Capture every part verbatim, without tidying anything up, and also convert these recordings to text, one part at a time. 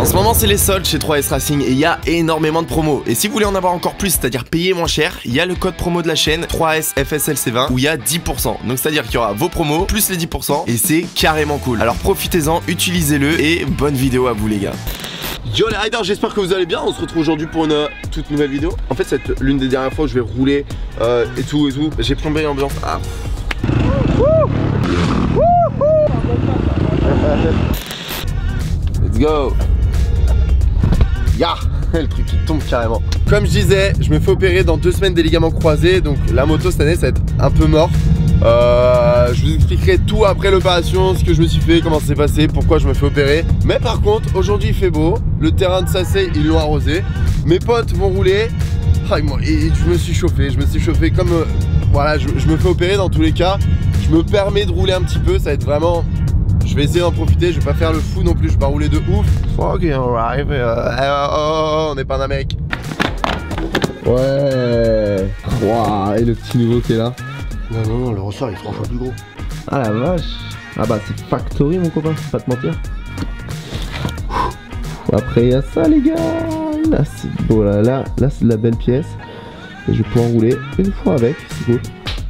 En ce moment c'est les soldes chez trois S Racing et il y a énormément de promos. Et si vous voulez en avoir encore plus, c'est-à-dire payer moins cher, il y a le code promo de la chaîne trois S F S L C vingt où il y a dix pour cent. Donc c'est-à-dire qu'il y aura vos promos plus les dix pour cent et c'est carrément cool. Alors profitez-en, utilisez-le et bonne vidéo à vous les gars. Yo les riders, j'espère que vous allez bien. On se retrouve aujourd'hui pour une euh, toute nouvelle vidéo. En fait c'est l'une des dernières fois où je vais rouler euh, et tout et tout. J'ai plombé l'ambiance. Ah. Let's go. Ya, le truc qui tombe carrément. Comme je disais, je me fais opérer dans deux semaines des ligaments croisés. Donc la moto cette année ça va être un peu mort. Euh, je vous expliquerai tout après l'opération, ce que je me suis fait, comment ça s'est passé, pourquoi je me fais opérer. Mais par contre, aujourd'hui il fait beau, le terrain de Sacé ils l'ont arrosé, mes potes vont rouler. Ah, et je me suis chauffé, je me suis chauffé comme euh, voilà, je, je me fais opérer dans tous les cas. Je me permets de rouler un petit peu, ça va être vraiment. Je vais essayer d'en profiter, je vais pas faire le fou non plus, je vais pas rouler de ouf. Fucking arrive, euh, oh, on n'est pas en Amérique. Ouais. Wow, et le petit nouveau qui est là. Non, non, non, le ressort il est trois fois plus gros. Ah la vache. Ah bah c'est factory mon copain, pas te mentir. Après il y a ça les gars. Là c'est beau là, là, là c'est de la belle pièce. Et je vais pouvoir rouler une fois avec, c'est cool.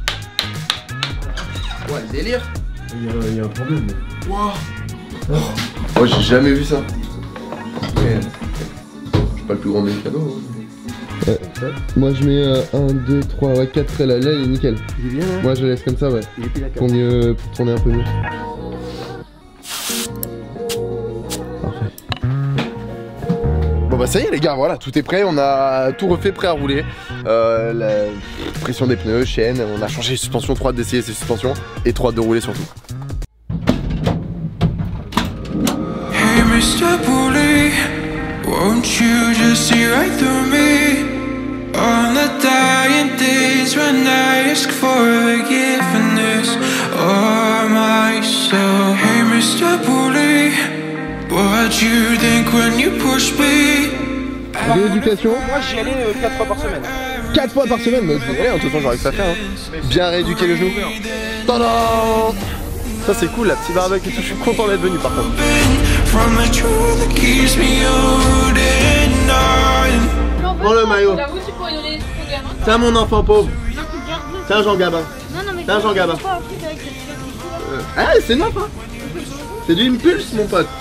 Ouais, le délire. Il y a, il y a un problème. Wow. Oh, oh j'ai jamais vu ça. Mais je suis pas le plus grand des cadeaux. Hein. Ouais. Moi je mets euh, un, deux, trois, ouais, quatre traits là, là il est nickel. Il est bien là. Moi je laisse comme ça ouais. Il est pile à quatre. Pour mieux, pour tourner un peu mieux. Parfait. Bon bah ça y est les gars, voilà, tout est prêt, on a tout refait, prêt à rouler. Euh, la pression des pneus, chaîne, on a changé les suspensions, trop hâte d'essayer ces suspensions et trop hâte de rouler surtout. Hey mister Bully, won't you just see right through me? On the dying days when I ask for forgiveness of myself. Hey mister Bully, what you think when you push me? Rééducation. Moi j'y allais euh, quatre fois par semaine. quatre fois par semaine, mais Ouais, en tout temps j'arrive à faire. Hein. Bien rééduquer le genou. Tadam! Ça c'est cool, la petite barbecue et tout, je suis content d'être venu par contre. Prends le maillot. Tiens mon enfant pauvre. Tiens Jean Gabin. Tiens Jean Gabin. Euh, ah c'est neuf hein. C'est du Impulse mon pote.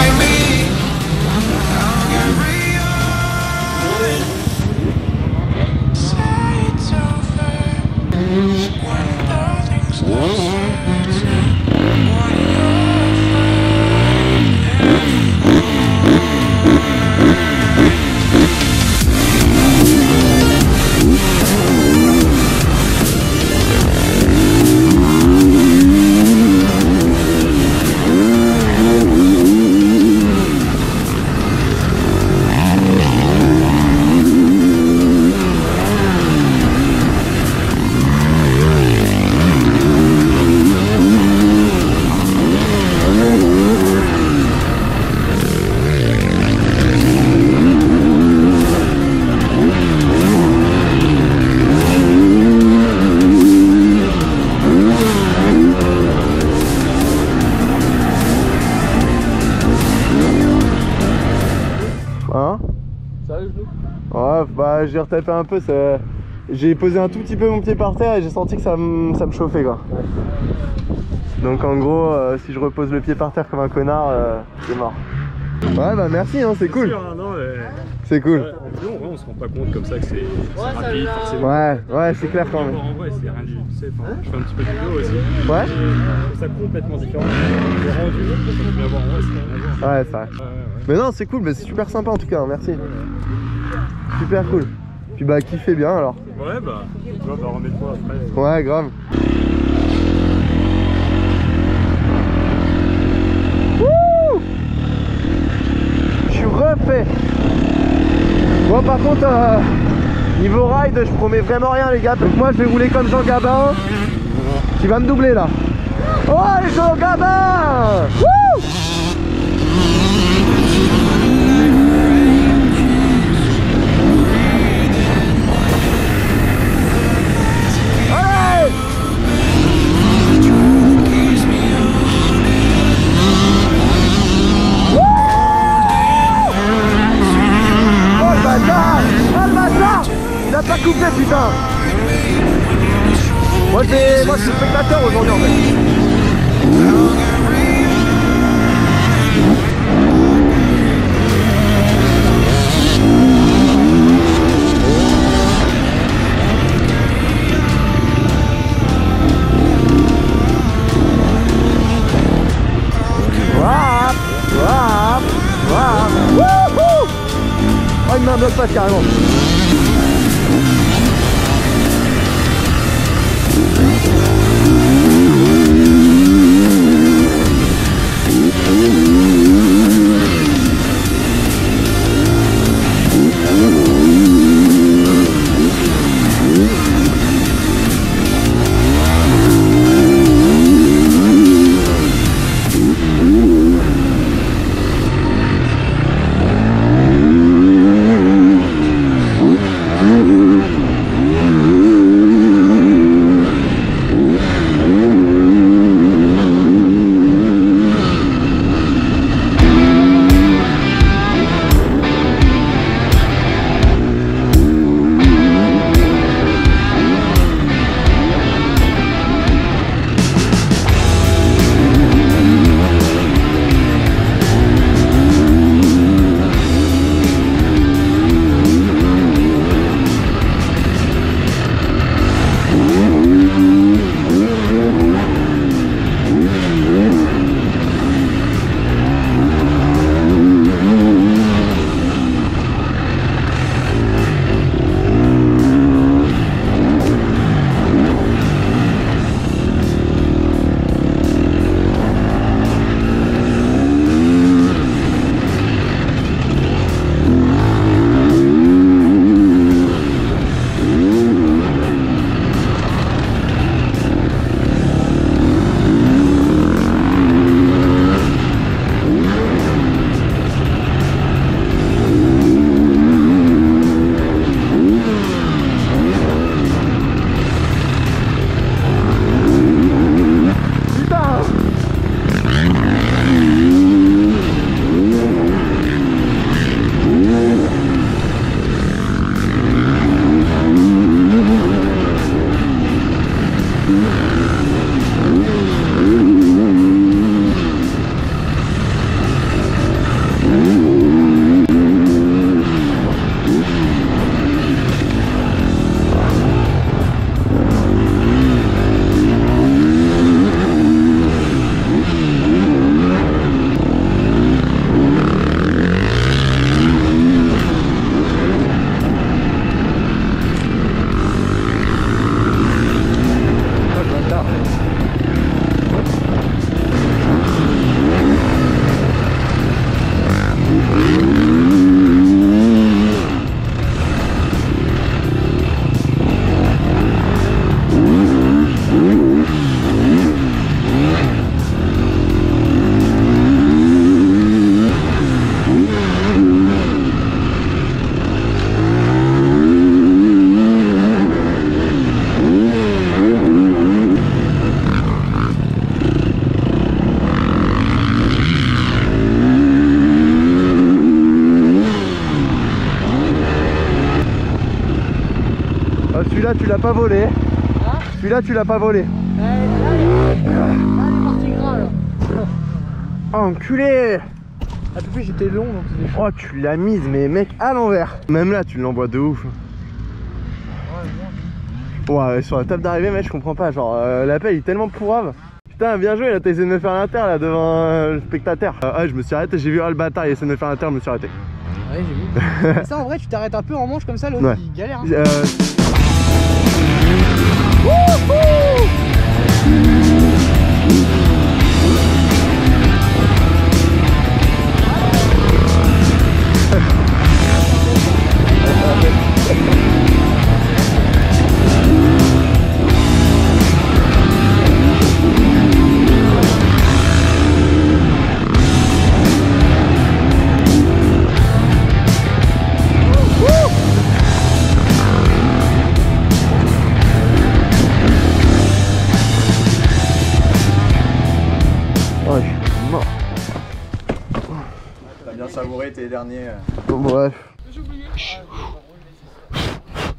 Hein? Ouais, bah j'ai retapé un peu, ça... j'ai posé un tout petit peu mon pied par terre et j'ai senti que ça me ça me chauffait quoi. Donc en gros, euh, si je repose le pied par terre comme un connard, euh, c'est mort. Ouais bah merci, hein, c'est cool. C'est cool. Ouais, en vélo, en vrai, on se rend pas compte comme ça que c'est rapide, forcément. Ouais, ouais, c'est clair quand même. En vrai, c'est rien du tout. Tu sais, enfin, je fais un petit peu de vélo aussi. Ouais. Je trouve ça complètement différent. Le rendu, comme tu peux avoir en vrai, c'est rien à voir. Ouais, c'est vrai. Ouais, ouais. Mais non, c'est cool, mais c'est super sympa en tout cas, merci. Super cool. Puis bah, kiffez bien alors. Ouais, bah, tu vois, bah, remets-toi après. Ouais, grave. Wouh! Je suis refait. Bon, par contre, euh, niveau ride, je promets vraiment rien, les gars. Donc, moi, je vais rouler comme Jean Gabin. Qui va me doubler là. Oh, les Jean Gabin! Wouh! coupé, putain. Moi, c'est... Moi je suis spectateur aujourd'hui en fait. Wouah, wouah, wouah. Wouhou. Oh, il me met un bloc passe carrément. Celui-là tu l'as pas volé. Hein? Celui-là tu l'as pas volé. Euh, là, il est parti gras là. Oh, enculé. Ah, depuis j'étais long donc c'était chaud. Oh, tu l'as mise mais mec à l'envers. Même là tu l'envoies de ouf. Ouais, ouais, sur la table d'arrivée mec je comprends pas. Genre euh, la pelle il est tellement pourrave. Putain bien joué là, t'as essayé de me faire l'inter là devant euh, le spectateur. Euh, ah je me suis arrêté, j'ai vu ah, le bâtard il essaie de me faire l'inter, je me suis arrêté. Ouais j'ai vu. Ça en vrai tu t'arrêtes un peu en manche comme ça, l'autre ouais. il galère hein. Euh... Oh, je suis mort. T'as bien savouré tes derniers. Bon, bref.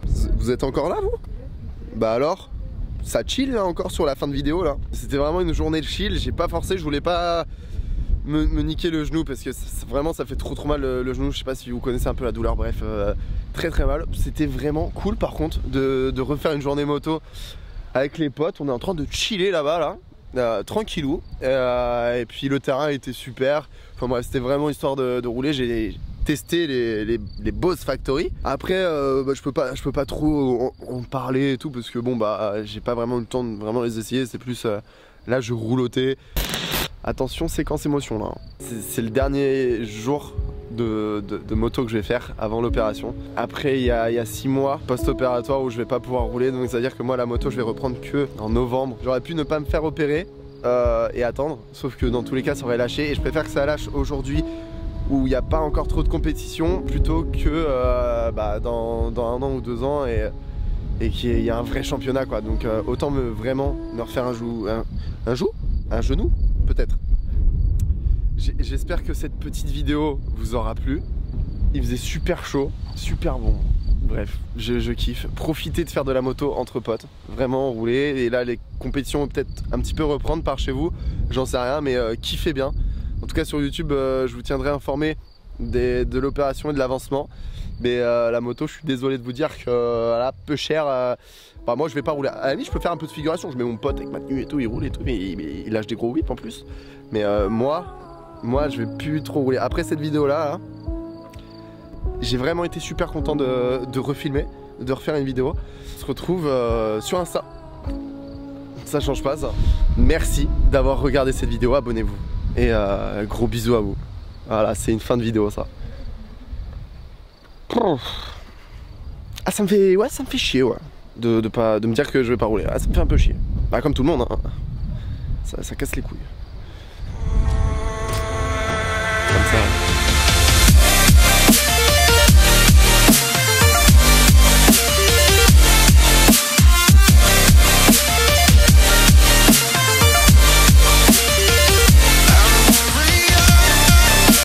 Vous êtes encore là, vous? Bah alors, ça chill là encore sur la fin de vidéo là. C'était vraiment une journée de chill, j'ai pas forcé, je voulais pas me, me niquer le genou parce que ça, vraiment ça fait trop trop mal le, le genou. Je sais pas si vous connaissez un peu la douleur, bref, euh, très très mal. C'était vraiment cool par contre de, de refaire une journée moto avec les potes. On est en train de chiller là-bas là. Euh, tranquillou euh, et puis le terrain était super, enfin bref c'était vraiment histoire de, de rouler. J'ai testé les, les, les Bose Factory. Après euh, bah, je peux pas je peux pas trop en, en parler et tout parce que bon bah j'ai pas vraiment eu le temps de vraiment les essayer. C'est plus euh, là je roulotais. Attention séquence émotion là, c'est le dernier jour De, de, de moto que je vais faire avant l'opération. Après il y a, il y a six mois post-opératoire où je vais pas pouvoir rouler, donc ça veut dire que moi la moto je vais reprendre que en novembre. J'aurais pu ne pas me faire opérer euh, et attendre, sauf que dans tous les cas ça aurait lâché et je préfère que ça lâche aujourd'hui où il n'y a pas encore trop de compétition plutôt que euh, bah, dans, dans un an ou deux ans et, et qu'il y a un vrai championnat quoi. Donc euh, autant me vraiment me refaire un jou, un, un jou, un genou peut-être. J'espère que cette petite vidéo vous aura plu. Il faisait super chaud, super bon. Bref, je, je kiffe. Profitez de faire de la moto entre potes. Vraiment rouler. Et là, les compétitions vont peut-être un petit peu reprendre par chez vous. J'en sais rien, mais euh, kiffez bien. En tout cas, sur YouTube, euh, je vous tiendrai informé des, de l'opération et de l'avancement. Mais euh, la moto, je suis désolé de vous dire que euh, voilà, peu cher. Euh, bah, moi, je vais pas rouler. À la limite, je peux faire un peu de figuration. Je mets mon pote avec ma tenue et tout, il roule et tout. Mais il, il lâche des gros whips en plus. Mais euh, moi. Moi je vais plus trop rouler. Après cette vidéo là, hein, j'ai vraiment été super content de, de refilmer, de refaire une vidéo. On se retrouve euh, sur Insta. Ça change pas ça. Merci d'avoir regardé cette vidéo, abonnez-vous. Et euh, gros bisous à vous. Voilà, c'est une fin de vidéo ça. Ah ça me fait. Ouais ça me fait chier ouais. De, de, pas, de me dire que je vais pas rouler. Ah ça me fait un peu chier. Bah comme tout le monde hein. Ça, ça casse les couilles. Comme ça.